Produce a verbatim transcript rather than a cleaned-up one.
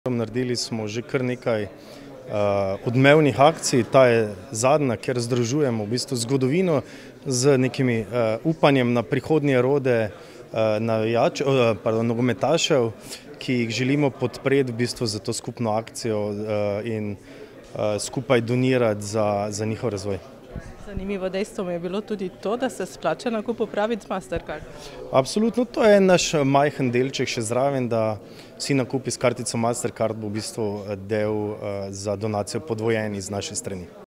Naredili smo že kar nekaj uh, odmevnih akcij, ta je zadnja, ker združujemo v bistvu zgodovino z nekimi uh, upanjem na prihodnje rode uh, navijač, uh, pardon, nogometašev, ki jih želimo podpreti v bistvu za to skupno akcijo uh, in uh, skupaj donirati za, za njihov razvoj. Zanimivo dejstvo mi je bilo tudi to, da se splača nakup opraviti z Mastercard. Absolutno, to je naš majhen delček še zraven, da vsi nakupi s kartico Mastercard bo v bistvu del za donacijo podvojen iz naše strani.